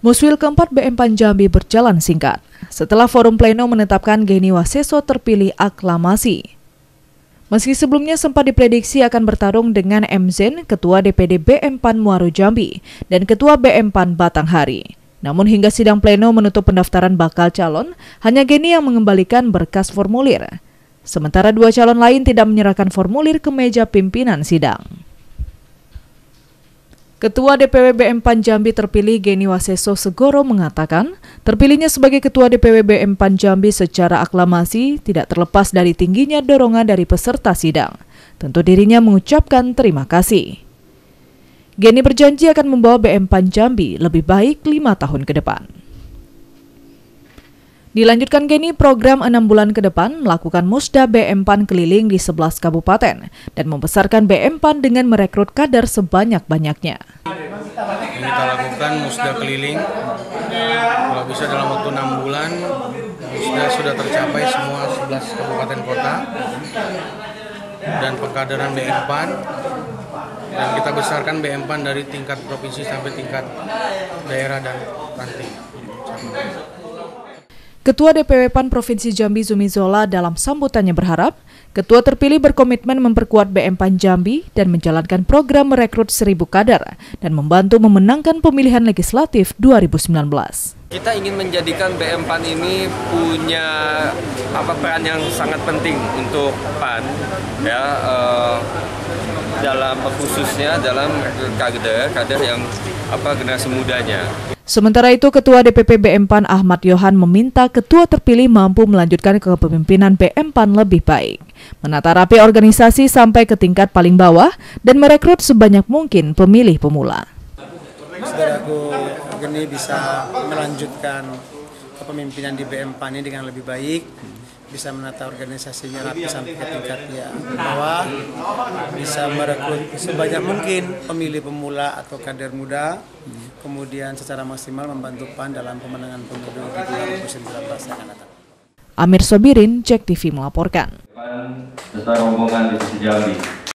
Muswil keempat BM PAN Jambi berjalan singkat setelah forum pleno menetapkan Geni Waseso terpilih aklamasi. Meski sebelumnya sempat diprediksi akan bertarung dengan M. Zen, Ketua DPD BM PAN Muaro Jambi, dan Ketua BM PAN Batanghari. Namun hingga sidang pleno menutup pendaftaran bakal calon, hanya Geni yang mengembalikan berkas formulir. Sementara dua calon lain tidak menyerahkan formulir ke meja pimpinan sidang. Ketua DPW BM PAN Jambi terpilih Geni Waseso Segoro mengatakan, terpilihnya sebagai Ketua DPW BM PAN Jambi secara aklamasi tidak terlepas dari tingginya dorongan dari peserta sidang. Tentu dirinya mengucapkan terima kasih. Geni berjanji akan membawa BM PAN Jambi lebih baik 5 tahun ke depan. Dilanjutkan Geni program 6 bulan ke depan melakukan musda BM PAN keliling di 11 kabupaten dan membesarkan BM PAN dengan merekrut kader sebanyak-banyaknya. Ini kita lakukan musda keliling, kalau bisa dalam waktu 6 bulan musda sudah tercapai semua 11 kabupaten kota dan pengkaderan BM PAN, dan kita besarkan BM PAN dari tingkat provinsi sampai tingkat daerah dan ranting. Ketua DPW PAN Provinsi Jambi Zumi Zola dalam sambutannya berharap Ketua terpilih berkomitmen memperkuat BM PAN Jambi dan menjalankan program merekrut 1.000 kader dan membantu memenangkan pemilihan legislatif 2019. Kita ingin menjadikan BM PAN ini punya peran yang sangat penting untuk PAN, ya, dalam khususnya dalam kader yang generasi mudanya. Sementara itu, Ketua DPP BM PAN Ahmad Yohan meminta Ketua terpilih mampu melanjutkan kepemimpinan BM PAN lebih baik, menata rapi organisasi sampai ke tingkat paling bawah, dan merekrut sebanyak mungkin pemilih pemula. Saudaraku Geni bisa melanjutkan kepemimpinan di BM PAN ini dengan lebih baik, bisa menata organisasinya rapi sampai ke tingkat bawah, bisa merekrut sebanyak mungkin pemilih pemula atau kader muda, kemudian secara maksimal membantu PAN dalam pemenangan pemilu di 2019 yang akan datang. Amir Sobirin, JEK TV melaporkan. Serta rombongan Divisi Jambi.